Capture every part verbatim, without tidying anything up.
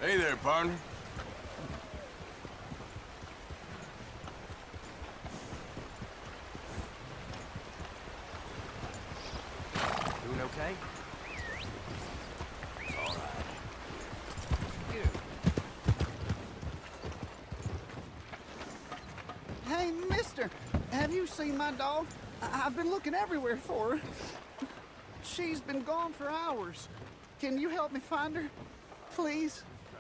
Hey there, partner. Doing okay? It's all right. You. Hey, mister, have you seen my dog? I I've been looking everywhere for her. She's been gone for hours. Can you help me find her? Please?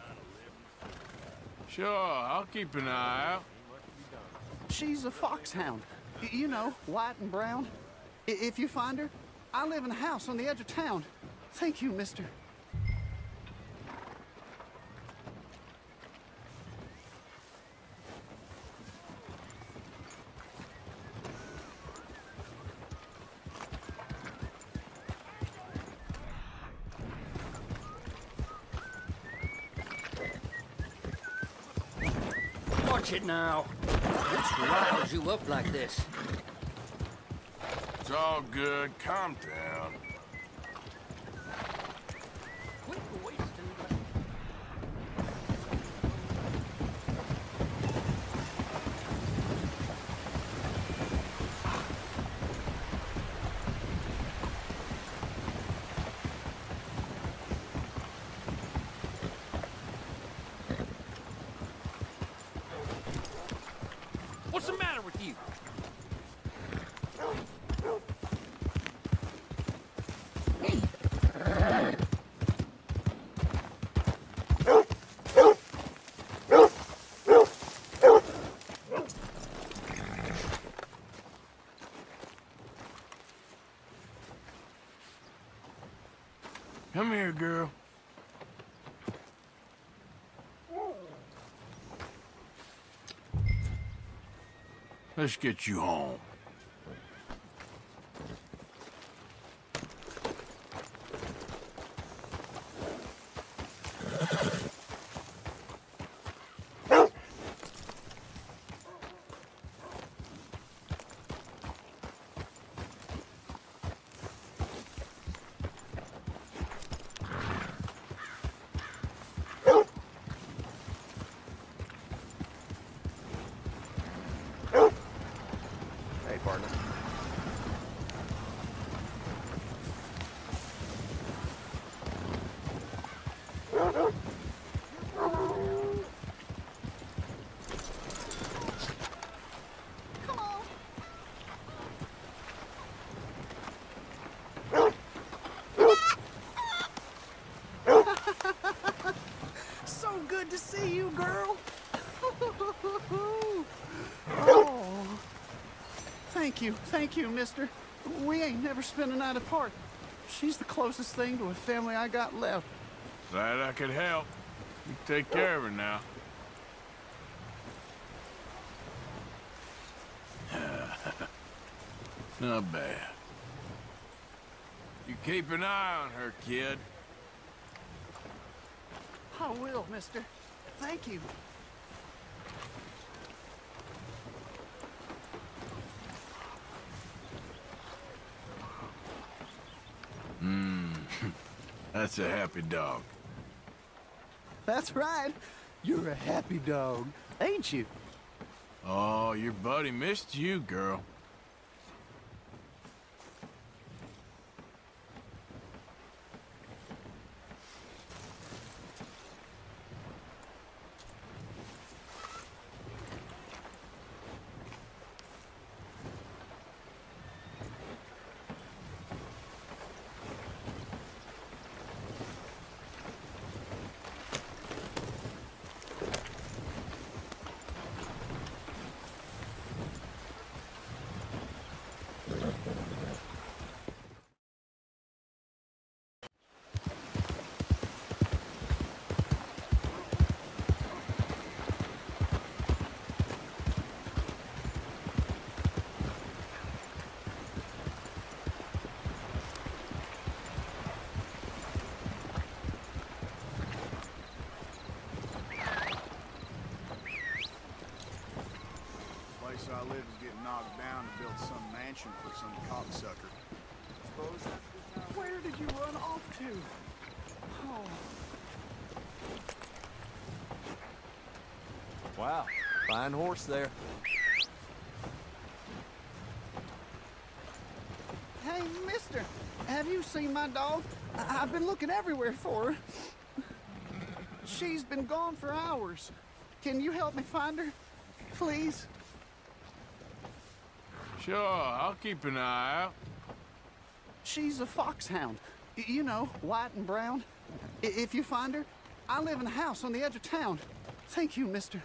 Sure, I'll keep an eye out. She's a foxhound. Y- You know, white and brown. I- If you find her, I live in a house on the edge of town. Thank you, mister. Watch it now. What's riled you up like this? It's all good. Calm down. Quit wasting. What's the matter with you? Come here, girl. Let's get you home. Hey, partner. Come on. So good to see you, girl. Oh. Thank you, thank you, mister. We ain't never spent a night apart. She's the closest thing to a family I got left. Glad I could help. You take care of her now. Not bad. You keep an eye on her, kid. I will, mister. Thank you. Mmm. That's a happy dog. That's right. You're a happy dog, ain't you? Oh, your buddy missed you, girl. Place I live is getting knocked down to build some mansion for some cocksucker. Suppose that's the time. Where did you run off to? Oh. Wow, fine horse there. Hey, mister, have you seen my dog? I I've been looking everywhere for her. She's been gone for hours. Can you help me find her? Please? Sure, I'll keep an eye out. She's a foxhound. Y- You know, white and brown. I- If you find her, I live in a house on the edge of town. Thank you, mister.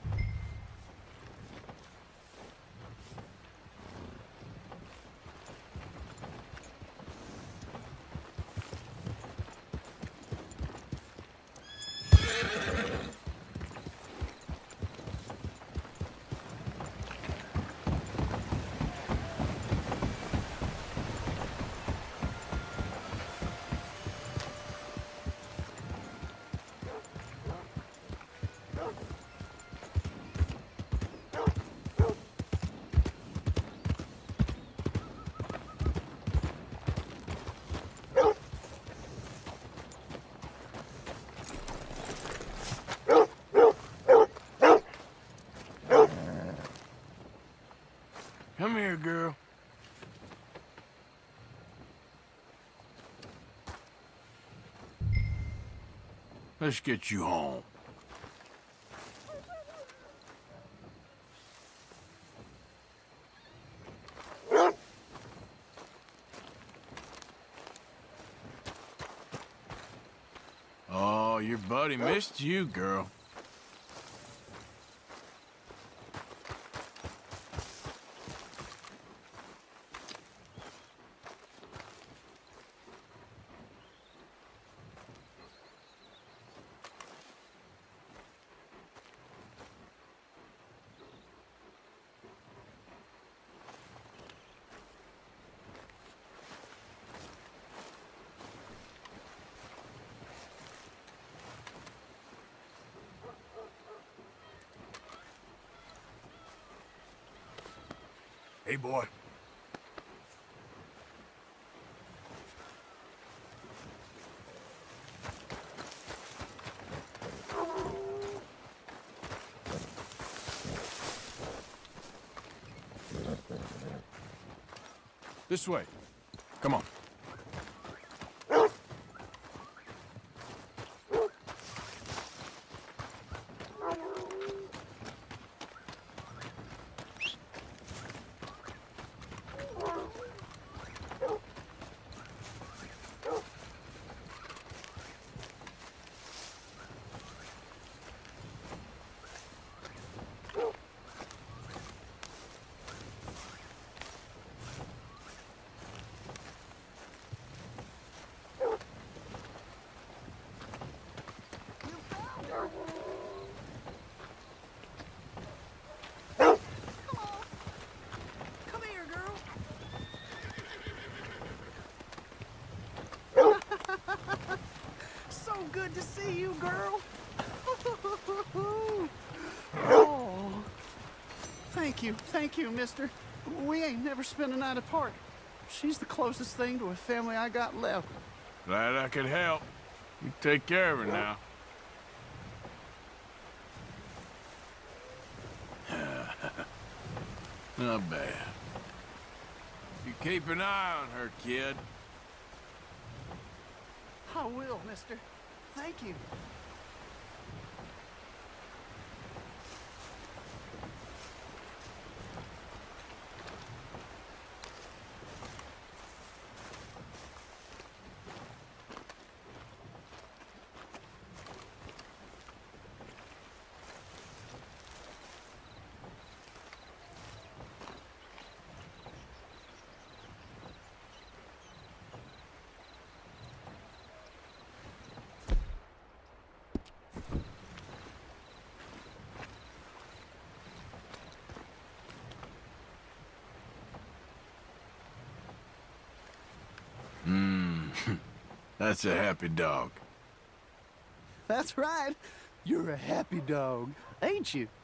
Come here, girl. Let's get you home. Oh, your buddy missed you, girl. Hey, boy. This way. Come on. Come here, girl. So good to see you, girl. Oh. Thank you, thank you, mister. We ain't never spent a night apart. She's the closest thing to a family I got left. Glad I could help. You take care of her now. Not bad. You keep an eye on her, kid. I will, mister. Thank you. That's a happy dog. That's right. You're a happy dog, ain't you?